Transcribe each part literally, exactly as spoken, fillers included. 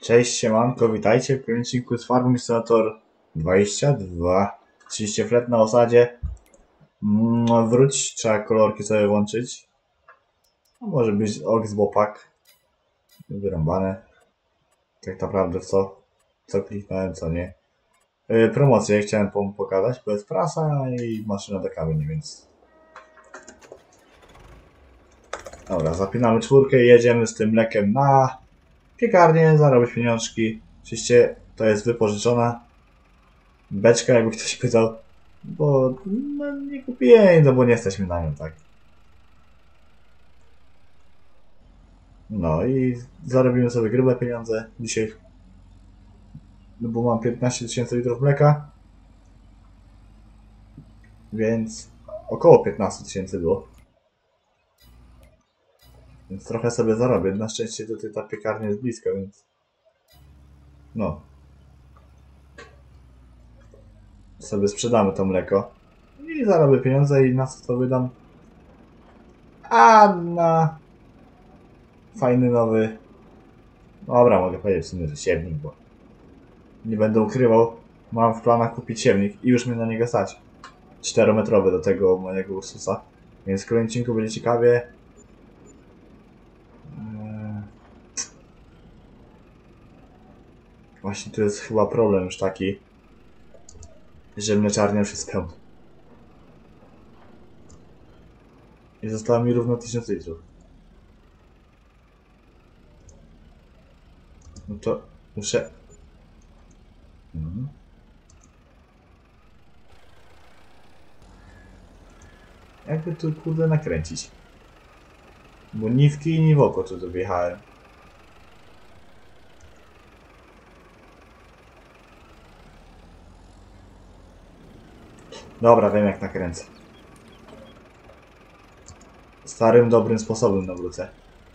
Cześć, siemanko, witajcie w filmiku z Farming Simulator dwadzieścia dwa. Oczywiście flet na osadzie. Mm, wróć, trzeba kolorki sobie włączyć. No, może być Oxbopak. Wyrąbane. Tak naprawdę w co? Co kliknąłem, co nie. Yy, promocję chciałem wam pokazać, bo jest prasa i maszyna do kamieni, więc... Dobra, zapinamy czwórkę i jedziemy z tym mlekiem na piekarnię, zarobić pieniążki. Oczywiście to jest wypożyczona beczka, jakby ktoś pytał, bo no, nie kupiłem jej, no bo nie jesteśmy na nią, tak. No i zarobimy sobie grube pieniądze dzisiaj, no bo mam piętnaście tysięcy litrów mleka, więc około piętnaście tysięcy było. Więc trochę sobie zarobię. Na szczęście tutaj ta piekarnia jest blisko, więc no. Sobie sprzedamy to mleko i zarobię pieniądze i na co to wydam? A na fajny nowy... Dobra, mogę powiedzieć w sumie, że siewnik, bo nie będę ukrywał. Mam w planach kupić siewnik i już mnie na niego stać. czterometrowy do tego mojego Ursusa. Więc w kolejnym odcinku będzie ciekawie. Eee... Właśnie tu jest chyba problem już taki, że mleczarnia już jest pełna. I zostało mi równo tysiąc litrów. No to muszę... Mhm. Jakby tu kurde nakręcić. Bo ni w kij, ni w oko tu wjechałem. Dobra, wiem jak nakręcę. Starym, dobrym sposobem nawrócę.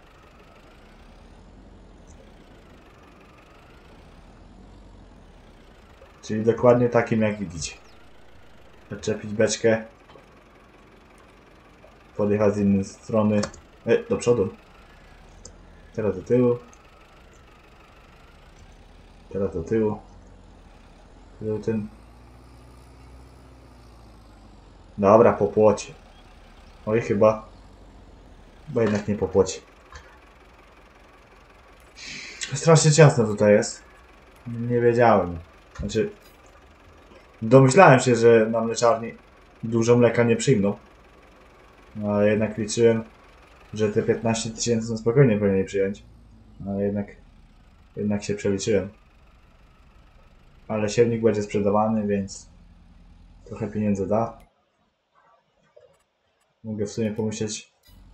Czyli dokładnie takim jak widzicie. Odczepić beczkę. Podjechać z innej strony. E, do przodu. Teraz do tyłu. Teraz do tyłu. Był ten. Dobra, po płocie. Oj, chyba. Bo jednak nie po płocie. Strasznie ciasno tutaj jest. Nie wiedziałem. Znaczy... Domyślałem się, że na mleczarni dużo mleka nie przyjmą. Ale jednak liczyłem, że te piętnaście tysięcy no spokojnie powinien przyjąć. Ale jednak... Jednak się przeliczyłem. Ale siewnik będzie sprzedawany, więc... Trochę pieniędzy da. Mogę w sumie pomyśleć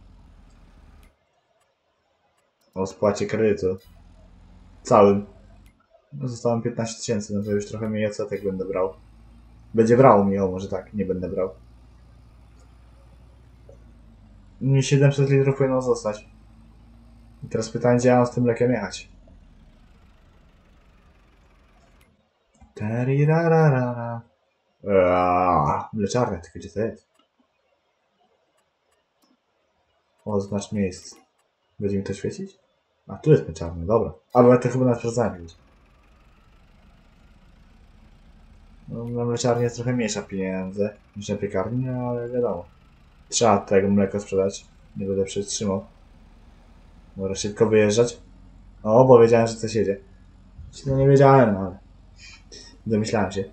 o spłacie kredytu. Całym. No zostało piętnaście tysięcy, no to już trochę mniej odsetek będę brał. Będzie brał mi, o może tak, nie będę brał. Mi siedemset litrów powinno zostać. I teraz pytanie, gdzie ja mam z tym mlekiem jechać? Tarirarara. Aaaa, mleczarnia, tylko gdzie to jest? Oznacz miejsce. Będzie mi to świecić? A, tu jest mleczarnia, dobra. Ale ja to chyba na sprawdzałem. No, na mleczarnię jest trochę mniejsza pieniądze niż na piekarni, ale wiadomo. Trzeba tego mleka sprzedać. Nie będę przytrzymał. Może szybko wyjeżdżać. O, bo wiedziałem, że coś jedzie. No nie wiedziałem, no ale... Domyślałem się.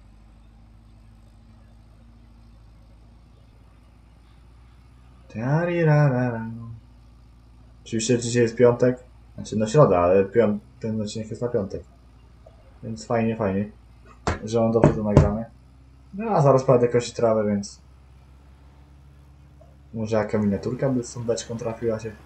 Oczywiście dzisiaj jest piątek. Znaczy no środa, ale piąt... ten odcinek jest na piątek. Więc fajnie, fajnie. Że on dobrze to nagramy. No a zaraz będę kosić trawę, więc... Może jaka miniaturka by z tą beczką trafiła się.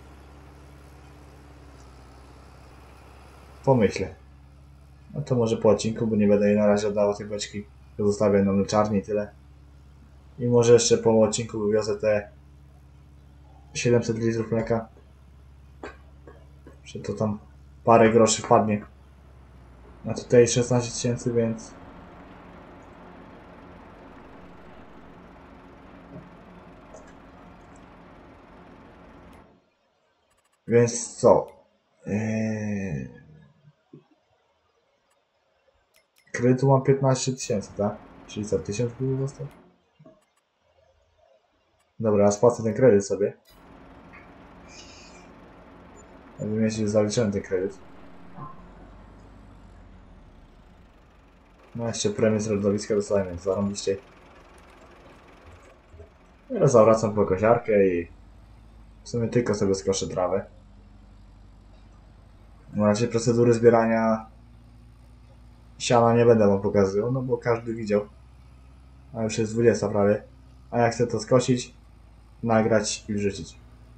Pomyślę. No to może po odcinku, bo nie będę jej na razie oddawał tej beczki. To zostawię na mleczarni i tyle. I może jeszcze po odcinku wywiozę te siedemset litrów mleka. Że to tam parę groszy wpadnie. A tutaj szesnaście tysięcy, więc... Więc co? Eee... kredytu mam piętnaście tysięcy, tak? Czyli co, tysiąc by został? Dobra, ja spłacę ten kredyt sobie. Jakby mieć zaliczony ten kredyt. No jeszcze premię z lodowiska dostałem, więc zarąbiście. Ja zawracam po kosiarkę i w sumie tylko sobie skoszę trawę. No raczej procedury zbierania siana nie będę wam pokazywał, no bo każdy widział. A już jest dwudziesta prawie. A jak chcę to skosić, nagrać i wrzucić.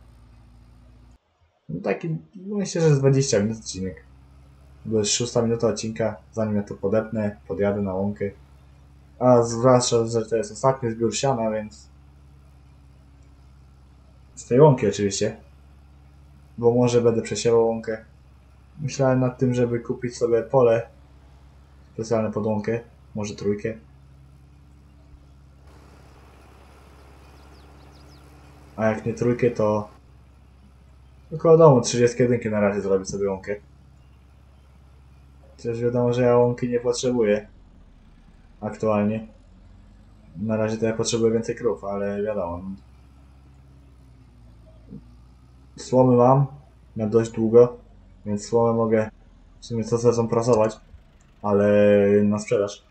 No taki, myślę, że z dwadzieścia minut odcinek. Bo jest szósta minuta odcinka, zanim ja to podepnę, podjadę na łąkę. A zwłaszcza, że to jest ostatni zbiór siana, więc... Z tej łąki oczywiście. Bo może będę przesiewał łąkę. Myślałem nad tym, żeby kupić sobie pole specjalne pod łąkę. Może trójkę. A jak nie trójkę, to... Około domu trzydzieści jeden na razie zrobić sobie łąkę. Chociaż wiadomo, że ja łąki nie potrzebuję. Aktualnie. Na razie to ja potrzebuję więcej krów, ale wiadomo. Słomy mam na dość długo, więc słomę mogę w sumie co sezon prasować, ale na sprzedaż.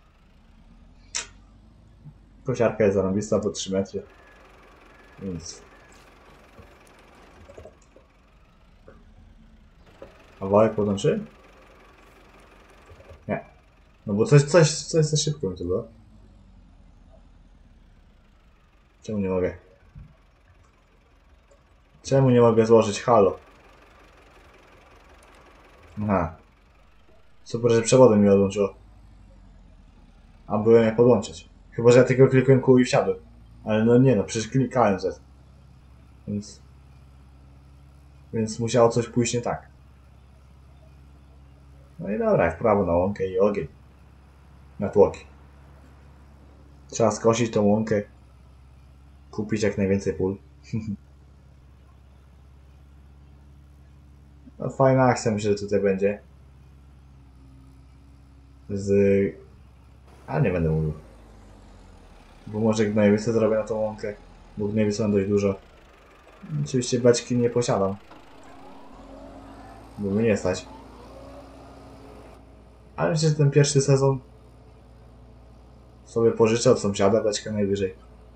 Kosiarka jest zarąbista po trzy metry, więc... A wałek podłączy? Nie. No bo coś, coś, coś za szybko mi to było. Czemu nie mogę? Czemu nie mogę złożyć halo? Aha. Super, że przewodem mi odłączyło. A byłem je podłączyć. Chyba, że ja tylko klikłem kół i wsiadłem. Ale no nie no, przecież klikałem Z. Więc... Więc musiało coś pójść nie tak. No i dobra, jak prawo na łąkę i ogień. Na tłoki. Trzeba skosić tą łąkę. Kupić jak najwięcej pól. No, fajna akcja myślę, że tutaj będzie. Z... A nie będę mówił. Bo może gnojowice zrobię na tą łąkę. Bo gnojowic mam dość dużo. Oczywiście beczki nie posiadam. Bo mnie nie stać. Ale myślę, że ten pierwszy sezon sobie pożyczę od sąsiada beczkę najwyżej.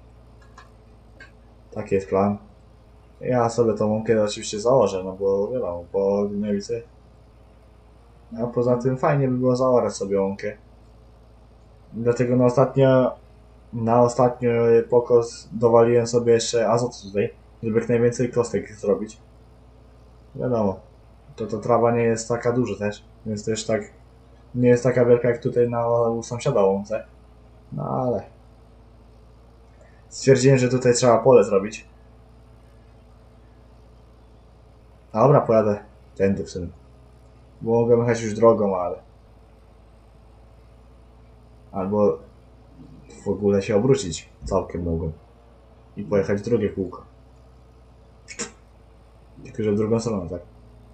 Taki jest plan. Ja sobie tą łąkę oczywiście założę, no bo wiadomo, po gnojowicy. A poza tym fajnie by było zaorać sobie łąkę. Dlatego na ostatnio na ostatnio pokos dowaliłem sobie jeszcze azotu tutaj, żeby jak najwięcej kostek zrobić. Wiadomo, to to trawa nie jest taka duża też, więc też tak nie jest taka wielka jak tutaj na u sąsiada łące. No ale stwierdziłem, że tutaj trzeba pole zrobić. Dobra, pojadę tędy w sumie. Bo mogę jechać już drogą, ale... Albo w ogóle się obrócić całkiem mogą. I pojechać w drugie kółko. Tylko, że w drugą stronę, tak?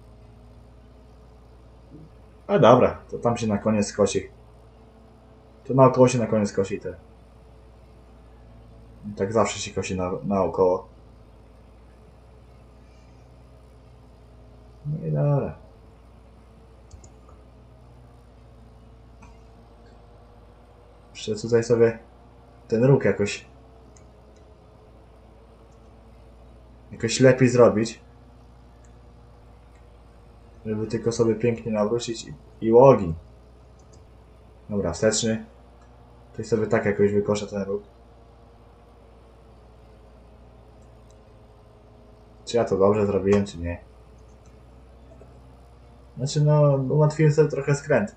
A dobra, to tam się na koniec skosi. To naokoło się na koniec kosi te. Tak zawsze się kosi na, naokoło. No i dobra. Jeszcze tutaj sobie ten róg jakoś jakoś lepiej zrobić, żeby tylko sobie pięknie nawrócić i, i ogień. Dobra, wsteczny. Tutaj sobie tak jakoś wykoszę ten róg. Czy ja to dobrze zrobiłem, czy nie? Znaczy no, ułatwiłem sobie trochę skręt.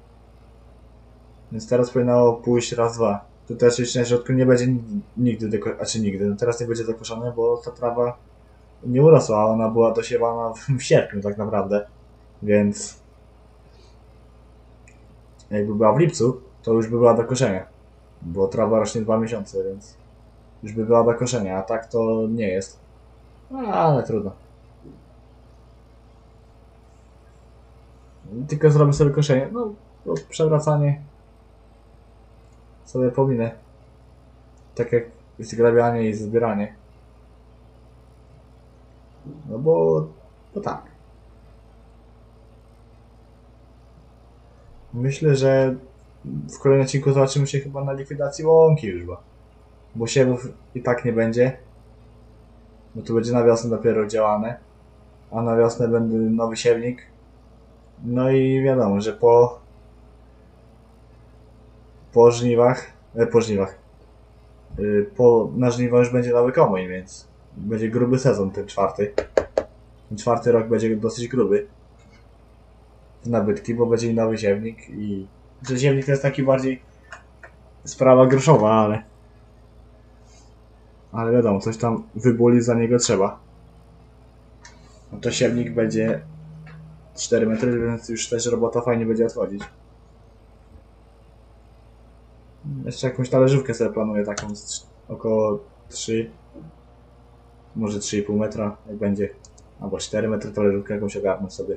Więc teraz powinno pójść raz, dwa. Tutaj oczywiście na środku nie będzie nigdy, doko- a czy nigdy, no teraz nie będzie dokoszone, bo ta trawa nie urosła, ona była dosiewana w sierpniu tak naprawdę. Więc jakby była w lipcu, to już by była do koszenia. Bo trawa rośnie dwa miesiące, więc już by była do koszenia, a tak to nie jest. No, ale trudno. Tylko zrobię sobie koszenie, no, to przewracanie sobie pominę. Tak jak zgrabianie i zbieranie. No bo... bo tak. Myślę, że w kolejnym odcinku zobaczymy się chyba na likwidacji łąki już, bo, bo siewów i tak nie będzie. Bo to będzie na wiosnę dopiero działane. A na wiosnę będzie nowy siewnik. No i wiadomo, że po po żniwach, e, po żniwach, yy, po, na żniwa już będzie nowy kombajn, więc będzie gruby sezon ten czwarty. Ten czwarty rok będzie dosyć gruby w nabytki, bo będzie i nowy siewnik i... Że siewnik to jest taki bardziej sprawa groszowa, ale... Ale wiadomo, coś tam wyboli za niego trzeba. No to siewnik będzie cztery metry, więc już też robota fajnie będzie odchodzić. Jeszcze jakąś talerzówkę sobie planuję, taką z około trzy, może trzy i pół metra, jak będzie. Albo cztery metry talerzówkę jakąś ogarnę sobie.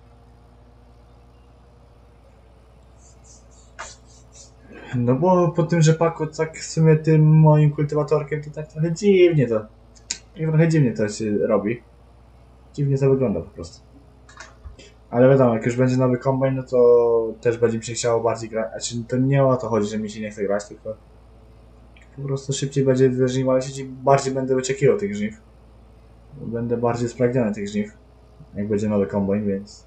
No bo po tym rzepaku, tak w sumie tym moim kultywatorkiem, to tak trochę dziwnie to, tak trochę dziwnie to się robi. Dziwnie to wygląda po prostu. Ale wiadomo, jak już będzie nowy kombajn, no to też będzie mi się chciało bardziej grać. Znaczy, to nie o to chodzi, że mi się nie chce grać, tylko po prostu szybciej będzie te żniwa lecieć i bardziej będę wyczekiwał tych żniw. Będę bardziej spragniony tych żniw, jak będzie nowy kombajn, więc...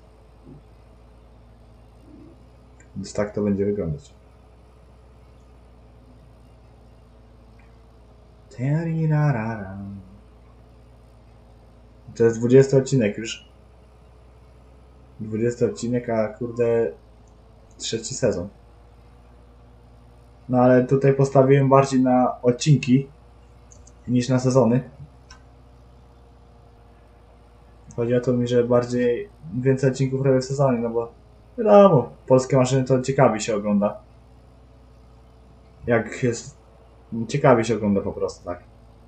Więc tak to będzie wyglądać. To jest dwudziesty odcinek już. dwudziesty odcinek, a kurde trzeci sezon. No ale tutaj postawiłem bardziej na odcinki niż na sezony. Chodzi o to mi, że bardziej więcej odcinków robię w sezonie, no bo wiadomo, polskie maszyny to ciekawie się ogląda. Jak jest... ciekawie się ogląda po prostu, tak.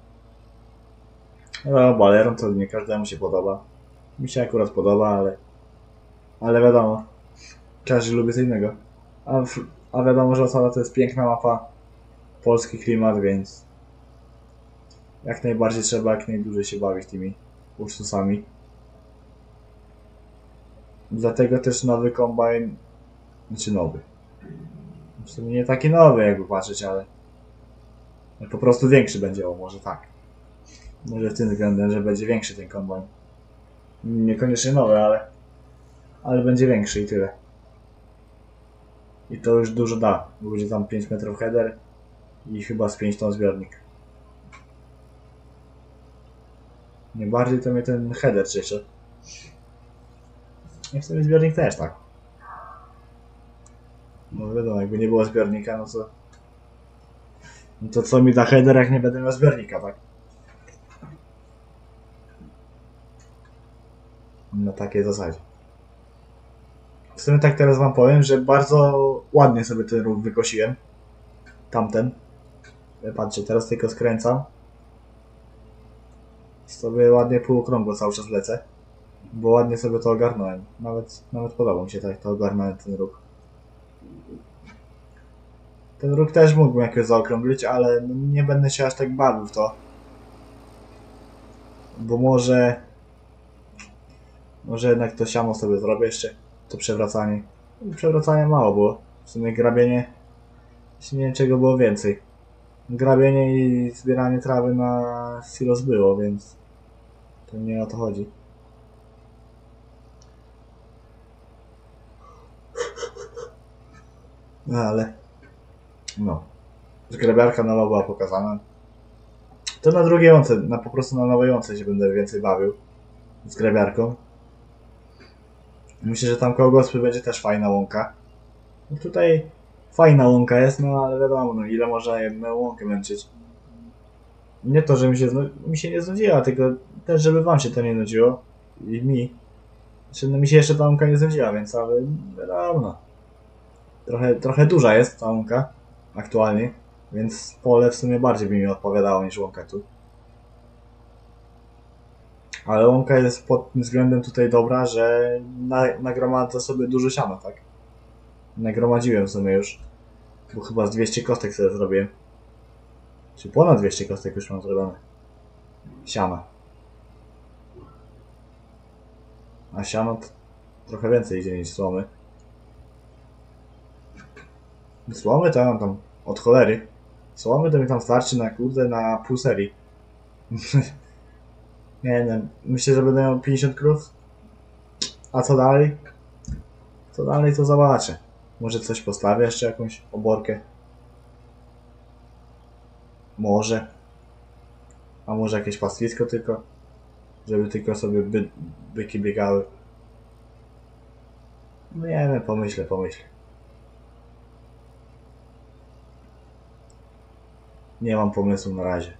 No, Baleron to nie każdemu się podoba. Mi się akurat podoba, ale... Ale wiadomo, każdy lubi co innego. A, a wiadomo, że Osada to jest piękna mapa, polski klimat, więc... Jak najbardziej trzeba jak najdłużej się bawić tymi Ursusami. Dlatego też nowy kombajn... Znaczy nowy. W sumie nie taki nowy, jakby patrzeć, ale... Po prostu większy będzie, o może tak. Może w tym względem, że będzie większy ten kombajn. Niekoniecznie nowy, ale... Ale będzie większy i tyle. I to już dużo da. Będzie tam pięć metrów header i chyba z pięć ton zbiornik. Nie bardziej to mnie ten header cieszy. Nie chcę mieć zbiornik też, tak. No wiadomo, jakby nie było zbiornika, no to... No to co mi da header, jak nie będę miał zbiornika, tak? Na takiej zasadzie. W sumie tak teraz wam powiem, że bardzo ładnie sobie ten ruch wykosiłem. Tamten. Patrzcie, teraz tylko skręcam. Sobie ładnie półokrągło cały czas lecę. Bo ładnie sobie to ogarnąłem. Nawet, nawet podobał mi się tak, to ogarnąłem ten ruch. Ten ruch też mógłbym jakoś zaokrąglić, ale nie będę się aż tak bawił w to. Bo może... Może jednak to siamo sobie zrobię jeszcze. To przewracanie. Przewracania mało było. W sumie grabienie... Nie wiem czego było więcej. Grabienie i zbieranie trawy na silos było, więc... To nie o to chodzi. No ale... No. Zgrabiarka nowa była pokazana. To na drugiej łące, na, po prostu na nowej łące się będę więcej bawił. Z grabiarką. Myślę, że tam koło gospy będzie też fajna łąka. No tutaj fajna łąka jest, no ale wiadomo, no ile można jedną łąkę męczyć. Nie to, że mi się, mi się nie znudziła, tylko też, żeby wam się to nie nudziło. I mi. Znaczy, no mi się jeszcze ta łąka nie znudziła, więc ale wiadomo, no. Trochę, trochę duża jest ta łąka aktualnie, więc pole w sumie bardziej by mi odpowiadało niż łąka tu. Ale łąka jest pod tym względem tutaj dobra, że na, nagromadzę sobie dużo siana, tak? Nagromadziłem w sumie już. Bo chyba z dwieście kostek sobie zrobiłem. Czy ponad dwieście kostek już mam zrobione. Siana. A siano to trochę więcej idzie niż słomy. Słomy to ja mam tam od cholery. Słomy to mi tam starczy na kurde na pół serii. Nie wiem, myślę, że będę miał pięćdziesiąt krów. A co dalej? Co dalej to zobaczę. Może coś postawię, jeszcze jakąś oborkę. Może. A może jakieś pastwisko tylko. Żeby tylko sobie by, byki biegały. No nie wiem, pomyślę, pomyślę. Nie mam pomysłu na razie.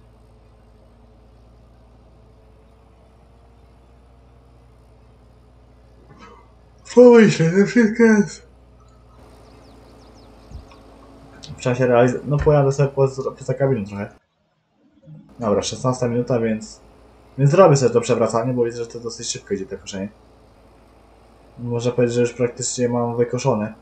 Pomyślę, to wszystko jest. W czasie realizacji... No pojadę sobie poza, poza kabiną trochę. Dobra, szesnasta minuta, więc... Więc zrobię sobie to przewracanie, bo widzę, że to dosyć szybko idzie to koszenie. Można powiedzieć, że już praktycznie mam wykoszone.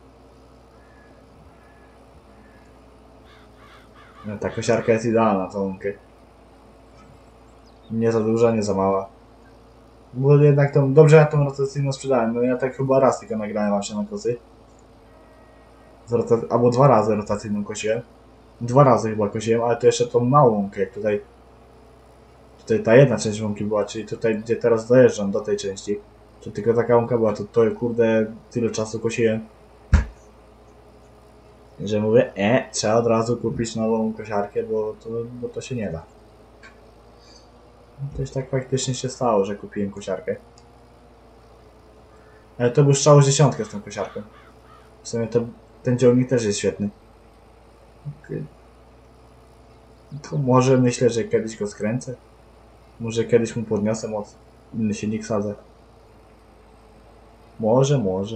No, ta kosiarka jest idealna, tą łąkę. Nie za duża, nie za mała. Bo jednak tą, dobrze ja tą rotacyjną sprzedałem. No ja tak chyba raz tylko nagrałem właśnie na kosy. Albo dwa razy rotacyjną kosiłem. Dwa razy chyba kosiłem, ale to jeszcze tą małą łąkę, jak tutaj. Tutaj ta jedna część łąki była, czyli tutaj gdzie teraz dojeżdżam do tej części. To tylko taka łąka była, to, to kurde tyle czasu kosiłem. Że mówię, e, trzeba od razu kupić nową kosiarkę, bo to, bo to się nie da. To już tak faktycznie się stało, że kupiłem kosiarkę. Ale to był strzał z dziesiątkę z tą kosiarką. W sumie to, ten ciągnik też jest świetny. Okay. To może myślę, że kiedyś go skręcę. Może kiedyś mu podniosę moc. Inny silnik sadzę. Może, może.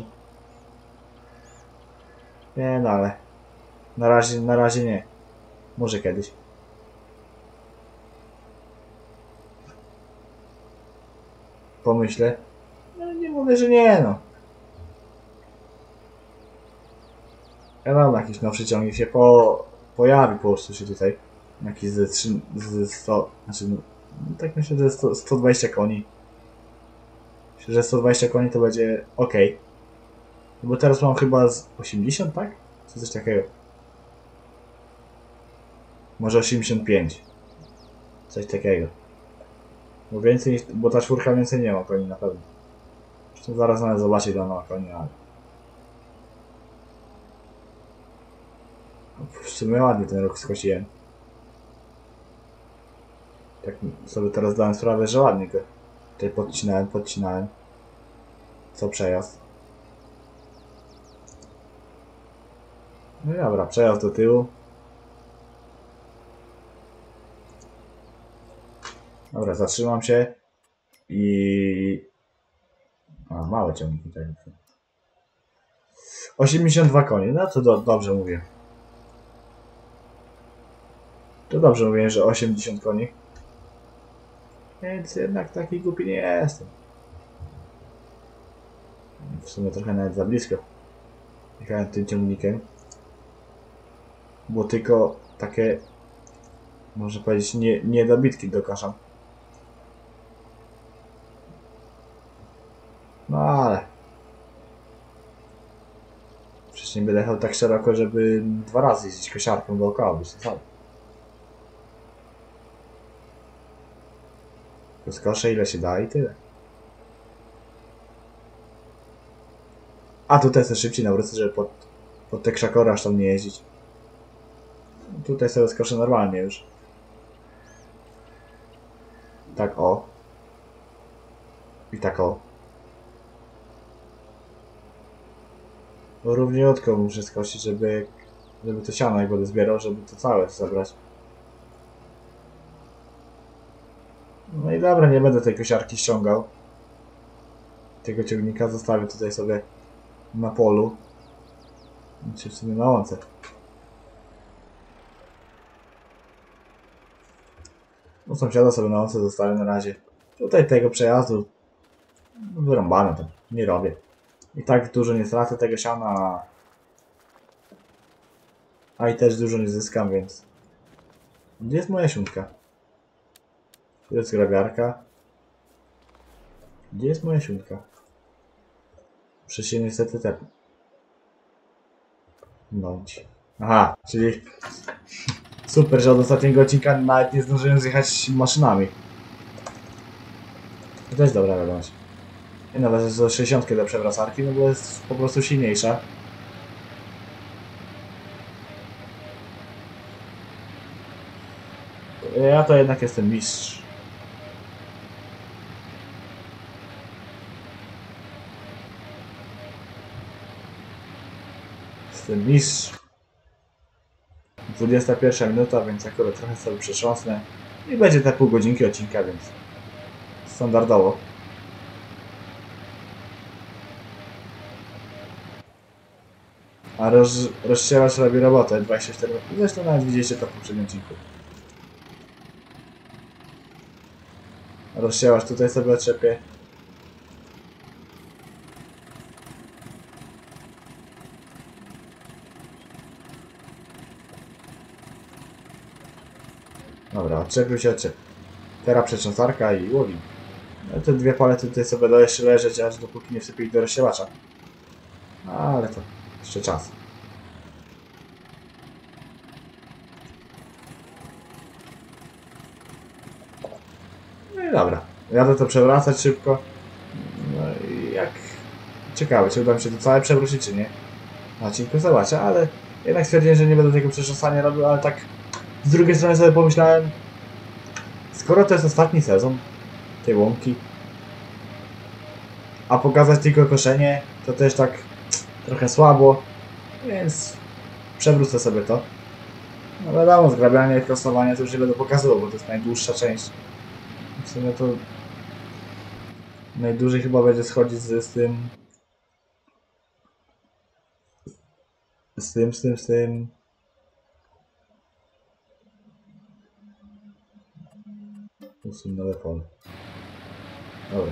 Nie, no ale... Na razie, na razie nie. Może kiedyś. Pomyślę. No nie mówię, że nie, no. Wiadomo, jakiś nowszy ciągnik się po, pojawi po prostu się tutaj. Jakiś ze, ze sto... Znaczy, no, tak myślę, że sto, sto dwadzieścia koni. Myślę, że sto dwadzieścia koni to będzie ok. Bo teraz mam chyba z osiemdziesiąt, tak? Czy coś takiego. Może osiemdziesiąt pięć. Coś takiego. Bo więcej niż... Bo ta czwórka więcej nie ma koni na pewno. Zresztą zaraz nawet zobaczyć ile ma koni, ale... W sumie ładnie ten rok skosiłem. Tak sobie teraz dałem sprawę, że ładnie go tutaj podcinałem, podcinałem. Co przejazd. No i dobra, przejazd do tyłu. Dobra, zatrzymam się i... A, małe ciągniki tutaj. osiemdziesiąt dwa konie, no to do, dobrze mówię. To dobrze mówię, że osiemdziesiąt koni. Więc jednak taki głupi nie jestem. W sumie trochę nawet za blisko jechałem tym ciągnikiem. Bo tylko takie, można powiedzieć, nie, niedobitki dokaszam. No ale... Przecież nie będę jechał tak szeroko, żeby dwa razy jeździć kosiarką dookoła, by się sam. Skoszę ile się da i tyle. A tutaj sobie szybciej nawrócę, żeby pod, pod te krzakory aż tam nie jeździć. Tutaj sobie skoszę normalnie już. Tak o. I tak o. Równiutko muszę skosić, żeby, żeby to siano jak będę zbierał, żeby to całe zabrać. No i dobra, nie będę tej kosiarki ściągał. Tego ciągnika zostawię tutaj sobie na polu. Czy w sumie na łące. No sąsiada sobie na łące zostawię na razie. Tutaj tego przejazdu wyrąbane tam, nie robię. I tak dużo nie stracę tego siana. A i też dużo nie zyskam, więc... Gdzie jest moja siunka? Tu jest grabiarka. Gdzie jest moja siunka? Muszę się niestety tepnąć. Aha, czyli... Super, że od ostatniego odcinka nawet nie zdążyłem zjechać maszynami. To też dobra wiadomość. I nawet jest do sześćdziesiąt do przewracarki, no bo jest po prostu silniejsza. Ja to jednak jestem mistrz. Jestem mistrz. dwudziesta pierwsza minuta, więc akurat trochę sobie przetrząsnę. I będzie te pół godzinki odcinka, więc standardowo. A roz, rozścielacz robi robotę dwadzieścia cztery. Zresztą nawet widzieliście to w poprzednim odcinku. Rozścielacz tutaj sobie odczepię. Dobra, odczepił się, odczepił. Teraz przetrząsarka i łowi. No, te dwie palety tutaj sobie będą jeszcze leżeć, aż dopóki nie wsypie ich do rozsiewacza. No, ale to jeszcze czas. No i dobra. Jadę to przewracać szybko. No i jak... Ciekawe, czy uda mi się to całe przewrócić, czy nie. Na odcinku zobaczę, ale jednak stwierdziłem, że nie będę tego przetrząsania robił, ale tak z drugiej strony sobie pomyślałem, skoro to jest ostatni sezon tej łąki, a pokazać tylko koszenie, to też tak trochę słabo, więc przewrócę sobie to. No wiadomo, zgrabianie i prostowanie to już nie będę pokazywał, bo to jest najdłuższa część. W sumie to najdłużej chyba będzie schodzić z, z tym... Z tym, z tym, z tym... Usuń nowe pole. Dobra.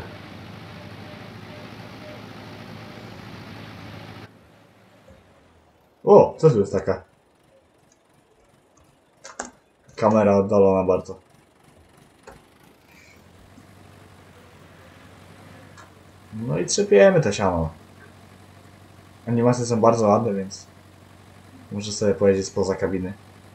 O, co tu jest taka? Kamera oddalona bardzo. No i trzepiemy to siano. Animacje są bardzo ładne, więc muszę sobie pojeździć spoza kabiny.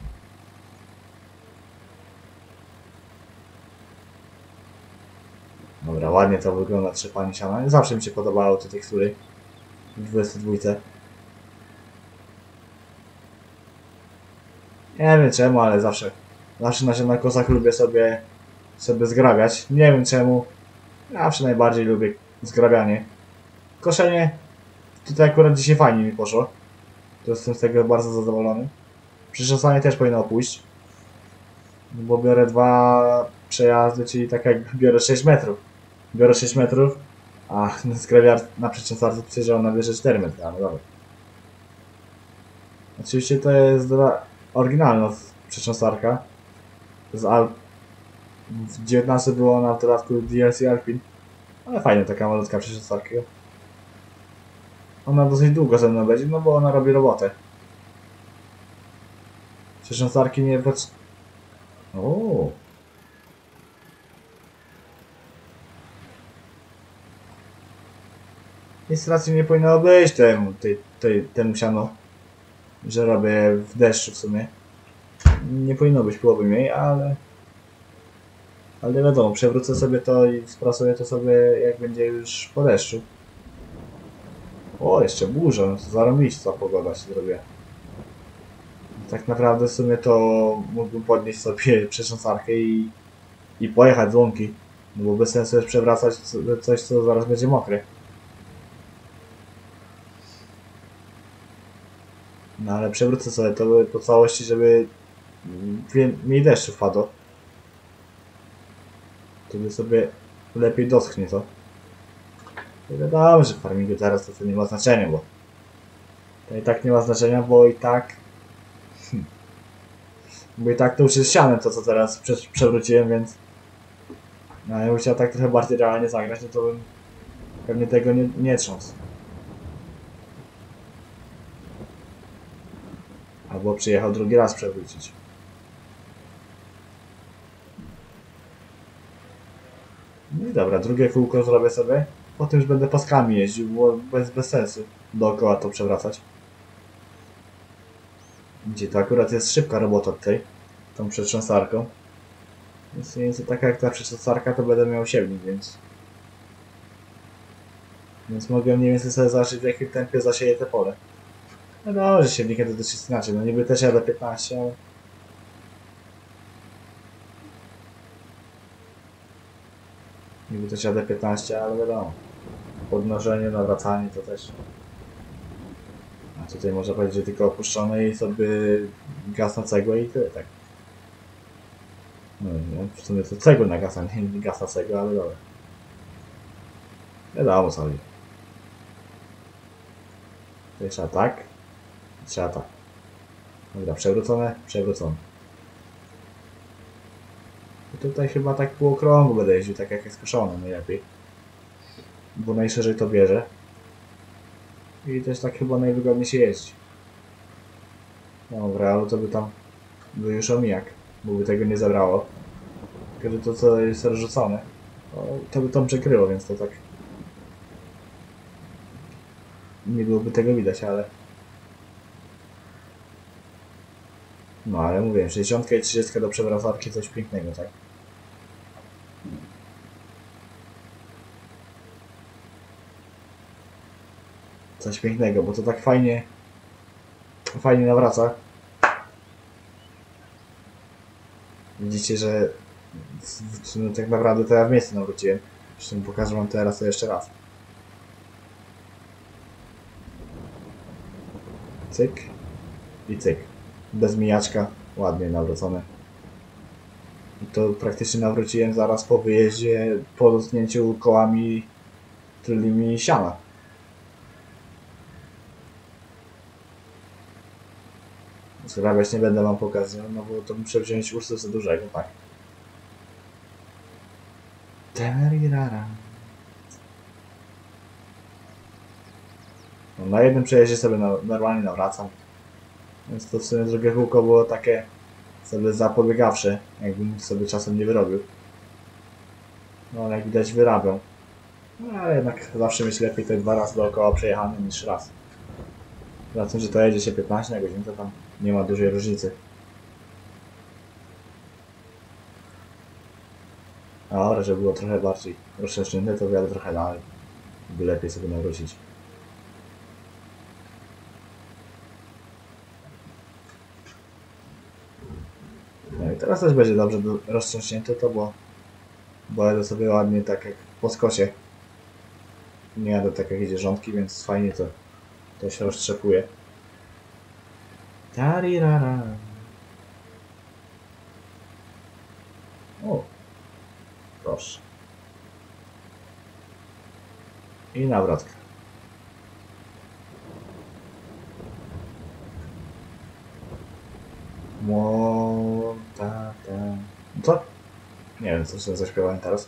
Dobra, ładnie to wygląda trzepanie siana. Zawsze mi się podobało te tekstury w dwudziestej dwójce. Nie wiem czemu, ale zawsze zawsze na sianokosach lubię sobie sobie zgrabiać. Nie wiem czemu. Zawsze najbardziej lubię zgrabianie. Koszenie tutaj akurat dzisiaj fajnie mi poszło. To jestem z tego bardzo zadowolony. Przyczesanie też powinno pójść. Bo biorę dwa przejazdy, czyli tak jak biorę sześć metrów. Biorę sześć metrów, a zgrabiar na przyczesarce pisze, że ona bierze cztery metry, ale dobra. Oczywiście to jest dla... oryginalna przyczesarka. Z Al... W dziewiętnastym było ona w dodatku D L C Alpin. Ale fajna taka malutka przyczesarka. Ona dosyć długo ze mną będzie, no bo ona robi robotę. Przyczesarki nie... O. Nic racji nie powinno być temu, tej, tej, temu siano, że robię w deszczu w sumie. Nie powinno być połowy mniej, ale... Ale wiadomo, przewrócę sobie to i sprasuję to sobie jak będzie już po deszczu. O, jeszcze burza, no to zarobiście pogoda się zrobiła. Tak naprawdę w sumie to mógłbym podnieść sobie przetrząsarkę i, i pojechać z łąki. No bo bez sensu jest przewracać coś, co zaraz będzie mokre. No ale przewrócę sobie to po całości, żeby mniej deszczu wpadło. Wtedy sobie lepiej doschnie to. I wiadomo, że w farmingu teraz to, to nie ma znaczenia, bo to i tak nie ma znaczenia, bo i tak bo i tak to już jest sianem to, co teraz prze przewróciłem, więc no jakbym chciał tak trochę bardziej realnie zagrać, no to bym pewnie tego nie, nie trząsł. A Albo przyjechał drugi raz przewrócić. No i dobra, drugie kółko zrobię sobie. Potem już będę paskami jeździł, bo bez, bez sensu dookoła to przewracać. Gdzie to akurat jest szybka robota tutaj, tą przetrząsarką. Więc mniej więcej taka jak ta przetrząsarka, to będę miał siewnik, więc... Więc mogę mniej więcej sobie zobaczyć, w jakim tempie zasieję te pole. No dobrze, siewnikiem to też jest inaczej, no niby też jadę piętnaście, ale... Niby też jadę piętnaście, ale wiadomo. Podnoszenie, nawracanie to też... A tutaj można powiedzieć, że tylko opuszczone i sobie gaz na cegłę i tyle, tak. No, no w sumie to cegłę na gaz, a nie gaz na cegłę, ale dobra. Wiadomo co chodzi. Tutaj trzeba tak. Trzeba tak. Dobra, przewrócone, przewrócone. I tutaj chyba tak pół okrągło będę jeździł, tak jak jest koszone najlepiej. Bo najszerzej to bierze. I też tak chyba najwygodniej się jeździ. No w realu to by tam był już omijak, bo by tego nie zabrało. Tylko że to co jest rozrzucone, to, to by tam przekryło, więc to tak... Nie byłoby tego widać, ale... No ale mówię, sześćdziesiątka i trzydziestka do przewracarki coś pięknego, tak? Coś pięknego, bo to tak fajnie... Fajnie nawraca. Widzicie, że... W sumie tak naprawdę to ja w miejscu nawróciłem. Zresztą pokażę wam teraz to jeszcze raz. Cyk. I cyk. Bez mijaczka. Ładnie nawrócone. I to praktycznie nawróciłem zaraz po wyjeździe, po dotknięciu kołami tylnymi siana. Zrabiać nie będę wam pokazywał, no bo to muszę wziąć ursu za dużego, tak. No, na jednym przejeździe sobie na, normalnie nawracam. Więc to w sumie drugie kółko było takie sobie zapobiegawsze, jakbym sobie czasem nie wyrobił. No ale jak widać wyrabią. No ale jednak zawsze mieć lepiej te dwa razy dookoła przejechane niż raz. Za tym, że to jedzie się piętnaście na godzinę, to tam nie ma dużej różnicy. Ale żeby było trochę bardziej rozszerzone, to wiadę trochę dalej, by lepiej sobie nawrócić. No i teraz też będzie dobrze roztrząśnięte to, bo, bo jadę sobie ładnie tak jak po skosie. Nie jadę tak jak idzie rządki, więc fajnie to, to się roztrzepuje. Tarirara. O, proszę. I nawrotka. Montata. Co? Nie wiem, co sobie zaśpiewałem teraz.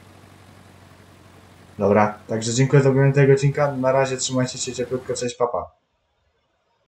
Dobra, także dziękuję za oglądanie tego odcinka. Na razie trzymajcie się cieplutko, cześć, papa.